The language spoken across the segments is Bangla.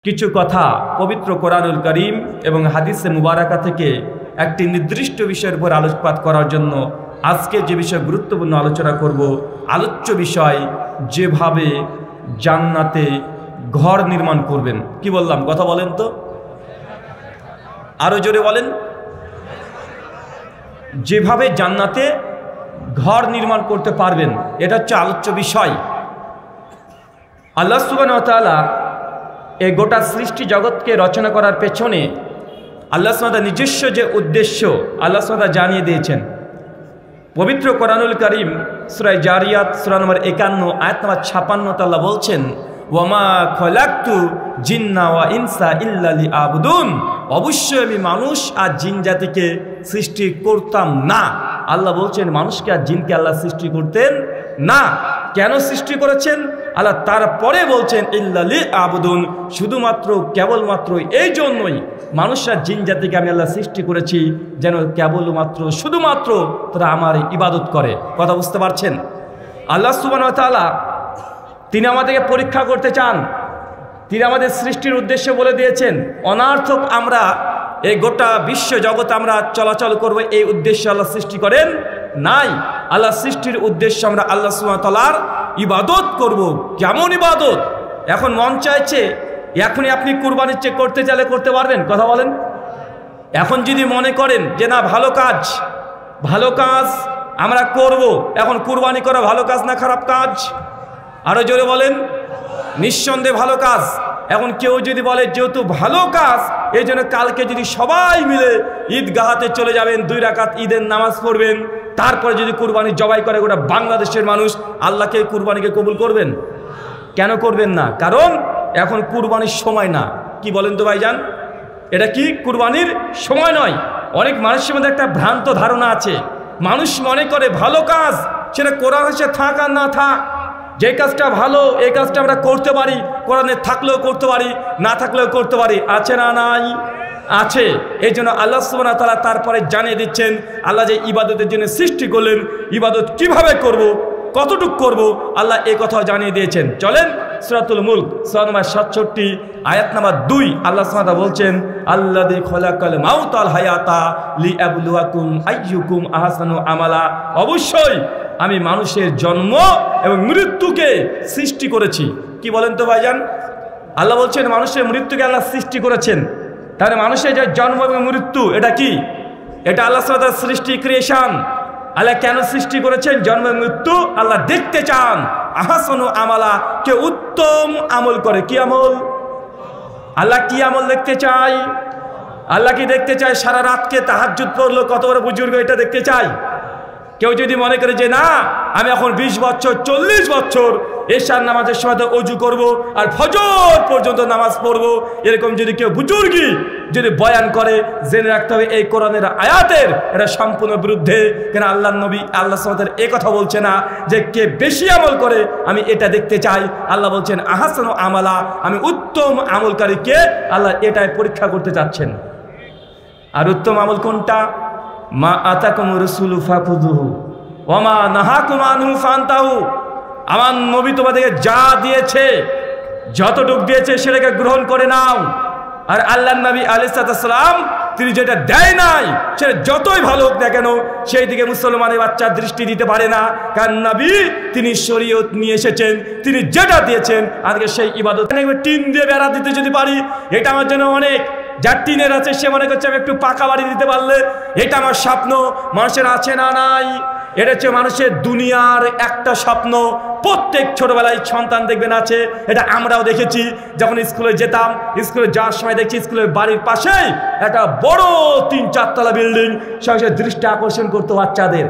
কিছু কথা পবিত্র কোরআনুল কারীম এবং হাদিসে মুবারাকা থেকে একটি নির্দিষ্ট বিষয়ের উপর আলোকপাত করার জন্য আজকে যে বিষয় গুরুত্বপূর্ণ আলোচনা করব, আলোচ্য বিষয় যেভাবে জান্নাতে ঘর নির্মাণ করবেন। কি বললাম কথা বলেন তো, আরো জোরে বলেন। যেভাবে জান্নাতে ঘর নির্মাণ করতে পারবেন, এটা হচ্ছে আলোচ্য বিষয়। আল্লাহ সুবহানাহু ওয়া তাআলা এই গোটা সৃষ্টি জগৎকে রচনা করার পেছনে আল্লাহ সুবহানাহু ওয়া তাআলার নিজস্ব যে উদ্দেশ্য আল্লাহ সুবহানাহু ওয়া তাআলা জানিয়ে দিয়েছেন। পবিত্র কোরআনুল কারীম সূরা জারিয়াত সূরা নম্বর 51 আয়াত নম্বর 56 আল্লাহ বলছেন, ওয়ামা খলাকতু জিন্না ওয়া ইনসা ইল্লা লিআবুদুন, অবশ্যই আমি মানুষ আর জিন জাতিকে সৃষ্টি করতাম না। আল্লাহ বলছেন মানুষকে আর জিনকে আল্লাহ সৃষ্টি করতেন না। কেন সৃষ্টি করেছেন আল্লাহ তারপরে বলছেন ইল্লা লিআবুদুন, শুধুমাত্র কেবলমাত্র এই জন্যই মানুষ আর জিন জাতিকে আমি আল্লাহ সৃষ্টি করেছি যেন কেবলমাত্র শুধুমাত্র তারা আমার ইবাদত করে। কথা বুঝতে পারছেন? আল্লাহ সুবহানাহু ওয়া তাআলা তিনি আমাদেরকে পরীক্ষা করতে চান। তিনি আমাদের সৃষ্টির উদ্দেশ্য বলে দিয়েছেন, অনার্থক আমরা এই গোটা বিশ্ব জগৎ আমরা চলাচল করব এই উদ্দেশ্যে আল্লাহ সৃষ্টি করেন নাই। আল্লাহ সৃষ্টির উদ্দেশ্য আমরা আল্লাহ সুবহানাহু ওয়া তাআলার ইবাদত করব। কেমন ইবাদত? এখন মন চাইছে এখনই আপনি কুরবানির চেক করতে চাইলে করতে পারবেন? কথা বলেন। এখন যদি মনে করেন যে না ভালো কাজ আমরা করব, এখন কুরবানি করা ভালো কাজ না খারাপ কাজ? আরো জোরে বলেন। নিঃসন্দেহে ভালো কাজ। এখন কেউ যদি বলে যেহেতু ভালো কাজ এই জন্য কালকে যদি সবাই মিলে ঈদগাহাতে চলে যাবেন, 2 রাকাত ঈদের নামাজ পড়বেন, তারপরে যদি কুরবানি জবাই করে গোটা বাংলাদেশের মানুষ, আল্লাহকে কুরবানিকে কবুল করবেন? কেন করবেন না? কারণ এখন কুরবানির সময় না। কি বলেন তো ভাইজান? এটা কি কুরবানির সময় নয়। অনেক মানুষের মধ্যে একটা ভ্রান্ত ধারণা আছে। মানুষ মনে করে ভালো কাজ সেটা কোরআন হাদিসে থাক আর না থাক, যে কাজটা ভালো এই কাজটা আমরা করতে পারি, কোরআনে থাকলেও করতে পারি, না থাকলেও করতে পারি। আছে না নাই? আছে। এই জন্য আল্লাহ সুবহানাহু ওয়া তাআলা তারপরে জানিয়ে দিচ্ছেন আল্লাহ যে ইবাদতের জন্য সৃষ্টি করলেন, ইবাদত কিভাবে করব, কতটুক করব, আল্লাহ এই কথাও জানিয়ে দিয়েছেন। চলেন সূরাতুল মুলক সূরা নম্বর 67 আয়াত নম্বর 2 আল্লাহ সুবহানাহু ওয়া তাআলা বলছেন, আল্লাযী খালাকাল মাউতা ওয়াল হায়াতা লিয়াবলুয়াকুম আইয়ুকুম আহসানু আমালা, অবশ্যই আমি মানুষের জন্ম এবং মৃত্যুকে সৃষ্টি করেছি। কি বলেন তো ভাইজান? আল্লাহ বলছেন মানুষের মৃত্যুকে আল্লাহ সৃষ্টি করেছেন। তাহলে মানুষের যে জন্ম এবং মৃত্যু এটা কি? এটা আল্লাহ সুবহানাহু ওয়া তাআলার সৃষ্টি, ক্রিয়েশন। আল্লাহ কেন সৃষ্টি করেছেন? জন্ম এবং মৃত্যু আল্লাহ দেখতে চান আহসানু আমালা, কে উত্তম আমল করে। কি আমল? আল্লাহ কি আমল দেখতে চায়? আল্লাহ কি দেখতে চায় সারা রাতকে তাহাজ্জুদ পড়লো কত বড় বুজুর্গ, এটা দেখতে চায়? কেউ যদি মনে করে যে না আমি এখন 20 বছর 40 বছর এশার নামাজের সময় তো অজু করব আর ফজর পর্যন্ত নামাজ পড়ব, এরকম যদি কেউ বুজুর্গি যদি বয়ান করে, জেনে রাখতে হবে এই কোরআনের আয়াতের এটা সম্পূর্ণ বিরুদ্ধে। কেন আল্লাহর নবী আল্লাহ সুবহানাহু ওয়া তাআলা এই কথা বলছে না যে কে বেশি আমল করে আমি এটা দেখতে চাই। আল্লাহ বলছেন আহসানু আমালা, আমি উত্তম আমলকারীকে আল্লাহ এটাই পরীক্ষা করতে চাচ্ছেন। আর উত্তম আমল কোনটা? মা আতাকুমুর রাসূলু ফাখুযুহু ওয়া মা নাহাকুম আনহু ফান্তাহু, আমার নবী তোমাদেরকে যা দিয়েছে, যতটুকু দিয়েছে সেটাকে গ্রহণ করে নাও। আর আল্লাহর নবী আলাইহিস সালাম তিনি যেটা দেয় নাই সেটা যতই ভালো হোক না কেন সেই দিকে মুসলমানের বাচ্চা দৃষ্টি দিতে পারে না। কারণ নবী তিনি শরীয়ত নিয়ে এসেছেন, তিনি যেটা দিয়েছেন আজকে সেই ইবাদত। টিন দিয়ে বেড়া দিতে যদি পারি এটা আমার জন্য অনেক। যার টিনের আছে সে মনে করছে আমি একটু পাকা বাড়ি দিতে পারলে এটা আমার স্বপ্ন। মানুষের আছে না নাই? এটা হচ্ছে মানুষের দুনিয়ার একটা স্বপ্ন। প্রত্যেক ছোটবেলায় সন্তান দেখবেন আছে, এটা আমরাও দেখেছি। যখন স্কুলে যেতাম, স্কুলে যাওয়ার সময় দেখছি স্কুলের বাড়ির পাশেই একটা বড় 3-4 তলা বিল্ডিং, সঙ্গে দৃষ্টি আকর্ষণ করতো বাচ্চাদের।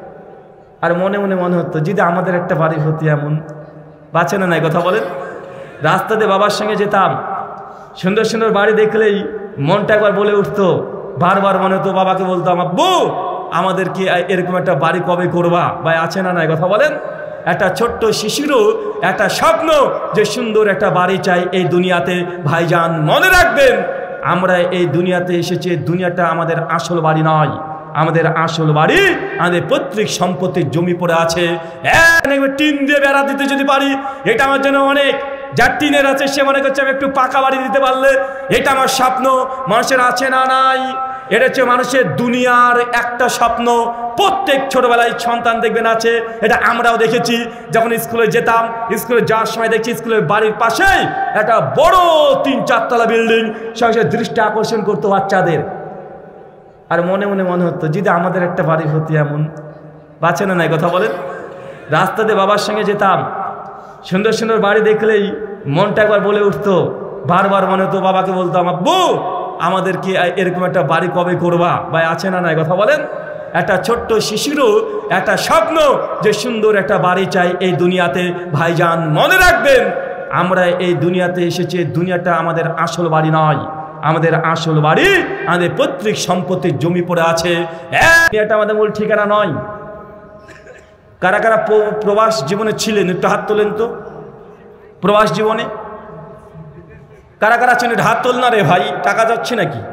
আর মনে মনে হতো যদি আমাদের একটা বাড়ি হতো এমন। বাঁচে না নাই? কথা বলেন। রাস্তাতে বাবার সঙ্গে যেতাম, সুন্দর সুন্দর বাড়ি দেখলেই মনটা একবার বলে উঠতো, বারবার মনে হতো বাবাকে বলতাম আব্বু আমাদের কি এরকম একটা বাড়ি কবে করবা? ভাই আছে না নাই? কথা বলেন। একটা ছোট্ট শিশুরও একটা স্বপ্ন যে সুন্দর একটা বাড়ি চাই এই দুনিয়াতে। ভাইজান মনে রাখবেন আমরা এই দুনিয়াতে এসেছি, দুনিয়াটা আমাদের আসল বাড়ি নয়। আমাদের আসল বাড়ি আমাদের পৈতৃক সম্পত্তির জমি পড়ে আছে। টিন দিয়ে বেড়া দিতে যদি পারি এটা আমার জন্য অনেক। যার টিনের আছে সে মনে করছে আমি একটু পাকা বাড়ি দিতে পারলে এটা আমার স্বপ্ন। মানুষের আছে না নাই? এটা হচ্ছে মানুষের দুনিয়ার একটা স্বপ্ন। প্রত্যেক ছোটবেলায় সন্তান দেখবেন আছে, এটা আমরাও দেখেছি। যখন স্কুলে যেতাম, স্কুলে যাওয়ার সময় দেখছি স্কুলের বাড়ির পাশেই একটা বড় 3-4 তলা বিল্ডিং, সঙ্গে দৃষ্টি আকর্ষণ করতো বাচ্চাদের। আর মনে মনে মনে হতো যদি আমাদের একটা বাড়ি হতো এমন। বাঁচে না নাই কথা বলেন? রাস্তাতে বাবার সঙ্গে যেতাম, সুন্দর সুন্দর বাড়ি দেখলেই মনটা একবার বলে উঠতো, বারবার মনে হতো বাবাকে বলতাম আব্বু আমাদেরকে এরকম একটা বাড়ি কবে করবা? ভাই আছে না নাই কথা বলেন? একটা ছোট্ট শিশুরও একটা স্বপ্ন যে সুন্দর একটা বাড়ি চাই এই দুনিয়াতে। ভাইজান মনে রাখবেন, আমরা এই দুনিয়াতে এসেছি, দুনিয়াটা আমাদের আসল বাড়ি নয়। আমাদের আসল বাড়ি আমাদের পৈতৃক সম্পত্তির জমি পড়ে আছে, এটা আমাদের মূল ঠিকানা নয়। কারা কারা প্রবাস জীবনে ছিলেন একটু হাত তোলেন তো। প্রবাস জীবনে কারা কারা আছেন হাত তোল না রে ভাই, টাকা যাচ্ছে নাকি?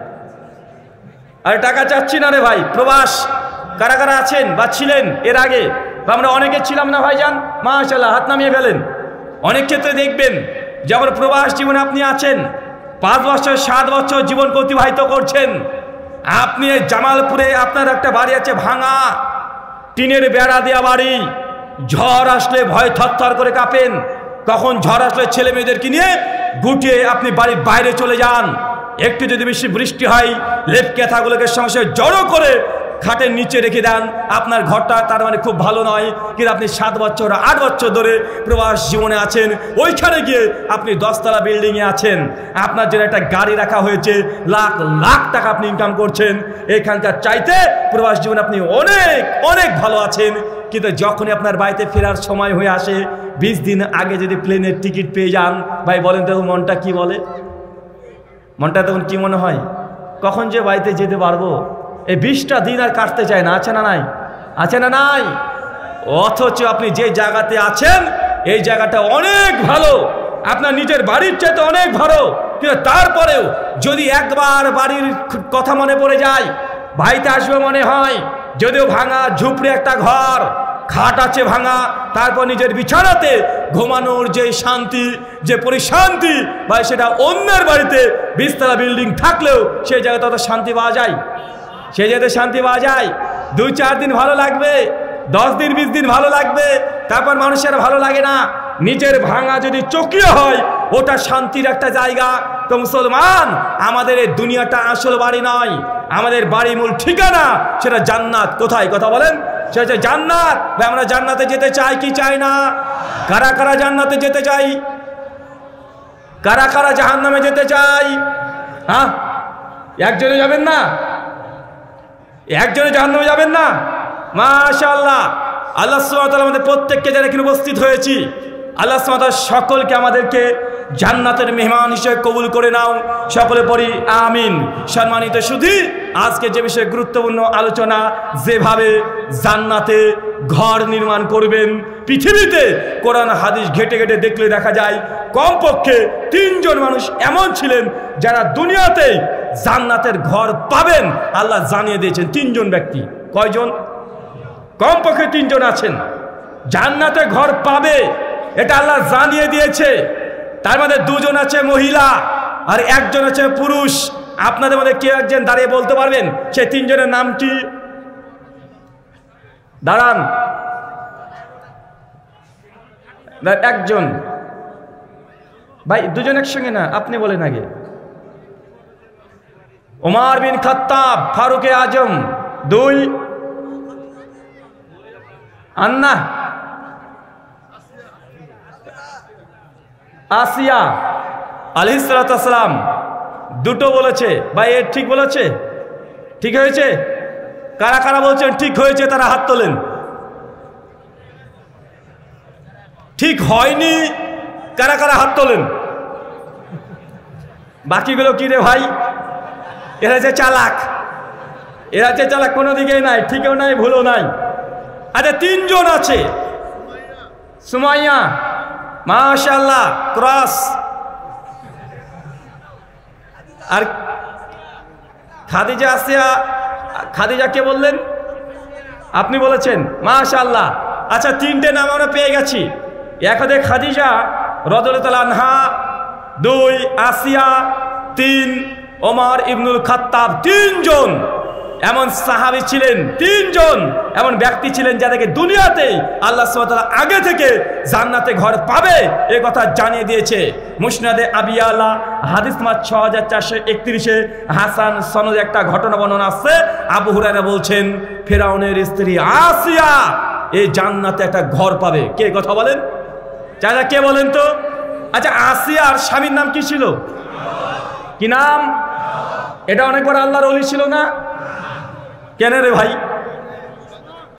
আরে টাকা চাচ্ছি না রে ভাই। প্রবাস কারা কারা আছেন বা ছিলেন এর আগে? বা আমরা অনেকে ছিলাম না ভাইজান? মাশাআল্লাহ হাত নামিয়ে ফেলেন। অনেক ক্ষেত্রে দেখবেন যেমন প্রবাস জীবনে আপনি আছেন, 5 বছর 7 বছর জীবন অতিবাহিত করছেন। আপনি জামালপুরে আপনার একটা বাড়ি আছে ভাঙা, টিনের বেড়া দেওয়া বাড়ি। ঝড় আসলে ভয় থরথর করে কাঁপেন। কখন ঝড় আসলে ছেলে মেয়েদেরকে নিয়ে গুটিয়ে আপনি বাড়ির বাইরে চলে যান। একটু যদি বেশি বৃষ্টি হয় লেপ কেথাগুলোকে সঙ্গে জড়ো করে খাটের নিচে রেখে দেন। আপনার ঘরটা তার মানে খুব ভালো নয়, কিন্তু আপনি 7 বছর 8 বছর ধরে প্রবাস জীবনে আছেন। ওইখানে গিয়ে আপনি 10 তলা বিল্ডিংয়ে আছেন, আপনার জন্য একটা গাড়ি রাখা হয়েছে, লাখ লাখ টাকা আপনি ইনকাম করছেন। এখানকার চাইতে প্রবাস জীবনে আপনি অনেক অনেক ভালো আছেন। কিন্তু যখনই আপনার বাড়িতে ফেরার সময় হয়ে আসে, 20 দিন আগে যদি প্লেনের টিকিট পেয়ে যান, ভাই বলেন তো মনটা কি বলে? মনটা তখন কি মনে হয়? কখন যে বাড়িতে যেতে পারবো? এই 20টা দিন আর কাটতে চায় না। আছে না নাই? আছে না নাই? অথচ আপনি যে জায়গাতে আছেন এই জায়গাটা অনেক ভালো, আপনার নিজের বাড়ির চাইতে অনেক ভালো। কিন্তু তারপরেও যদি একবার বাড়ির কথা মনে পড়ে যায়, বাড়িতে আসবে মনে হয়। যদিও ভাঙা ঝুপড়ে একটা ঘর, খাট আছে ভাঙা, তারপর নিজের বিছানাতে ঘুমানোর যে শান্তি, যে পরিশান্তি, ভাই সেটা অন্যের বাড়িতে 20 তলা বিল্ডিং থাকলেও সেই জায়গাতে অত শান্তি পাওয়া যায়? সেই জায়গাতে শান্তি পাওয়া যায়? 2-4 দিন ভালো লাগবে, 10 দিন 20 দিন ভালো লাগবে, তারপর মানুষের ভালো লাগে না। নিজের ভাঙা যদি চকিও হয় ওটা শান্তির একটা জায়গা। তো মুসলমান, আমাদের এই দুনিয়াটা আসল বাড়ি নয়, আমাদের বাড়ি মূল ঠিকানা সেটা জান্নাত। কোথায় কথা বলেন? সেটা হচ্ছে জান্নাত। ভাই আমরা জান্নাতে যেতে চাই কি চাই না? কারা কারা জান্নাতে যেতে চাই? কারা কারা জাহান্নামে যেতে চাই? হ্যাঁ, একজনে যাবেন না? একজনে জাহান্নামে যাবেন না? মাশাআল্লাহ, আল্লাহ সুবহানাহু ওয়া তাআলা আমাদের প্রত্যেককে যারা এখানে উপস্থিত হয়েছি, আল্লাহ সুবহানাহু ওয়া তাআলা সকলকে আমাদেরকে জান্নাতের মেহমান হিসেবে কবুল করে নাও। সকলে পড়ি আমিন। সম্মানিত সুধী, আজকে যে বিষয়ে গুরুত্বপূর্ণ আলোচনা, যেভাবে জান্নাতে ঘর নির্মাণ করবেন। পৃথিবীতে কোরআন হাদিস ঘেটে ঘেটে দেখলে দেখা যায় কমপক্ষে 3 জন মানুষ এমন ছিলেন যারা দুনিয়াতে জান্নাতের ঘর পাবেন আল্লাহ জানিয়ে দিয়েছেন। 3 জন ব্যক্তি। কয়জন? কমপক্ষে 3 জন আছেন জান্নাতে ঘর পাবে, এটা আল্লাহ জানিয়ে দিয়েছে। তার মধ্যে 2 জন আছে মহিলা আর 1 জন আছে পুরুষ। আপনাদের মধ্যে কেউ একজন দাঁড়িয়ে বলতে পারবেন সেই 3 জনের নাম কি? দাঁড়ান। একজন ভাই, 2 জন একসঙ্গে না, আপনি বলেন আগে। ওমর বিন খাত্তাব, ফারুকে আজম। 2 আন্না আসিয়া আলাইহিস সালাতু ওয়াস সালাম। 2টো বলেছে। ভাই এর ঠিক বলেছে? ঠিক হয়েছে? কারা কারা বলছেন ঠিক হয়েছে তারা হাত তোলেন। ঠিক হয়নি কারা কারা হাত তোলেন। বাকিগুলো কি রে ভাই? এরা যে চালাক, এরা যে চালাক কোনো দিকেই নাই, ঠিকও নাই ভুলও নাই। আচ্ছা 3 জন আছে। সুমাইয়া, মাশাআল্লাহ, ক্রস। আর খাদিজা আসিয়া। খাদিজা কে বললেন? আপনি বলেছেন। মাশাআল্লাহ। আচ্ছা 3টে নাম আমরা পেয়ে গেছি। এক হচ্ছে খাদিজা, রাদিয়াল্লাহু তাআলা আনহা, 2 আসিয়া, 3 ওমর ইবনুল খাত্তাব, 3 জন এমন সাহাবী ছিলেন, 3 জন এমন ব্যক্তি ছিলেন যাদেরকে দুনিয়াতেই আল্লাহ সুবহানাহু ওয়া তাআলা আগে থেকে জান্নাতে ঘর পাবে এ কথা জানিয়ে দিয়েছে। মুসনাদে আবি আলা হাদিস নাম্বার 6431-এ হাসান সনদে একটা ঘটনা বর্ণনা আছে। আবু হুরায়রা বলছেন, ফিরআউনের স্ত্রী আসিয়া এই জান্নাতে একটা ঘর পাবে। কে কথা বলেন? চাচা কে বলেন তো? আচ্ছা, আসিয়ার স্বামীর নাম কি ছিল? কি নাম? এটা অনেক বড় আল্লাহর ওলি ছিল না? কেন রে ভাই?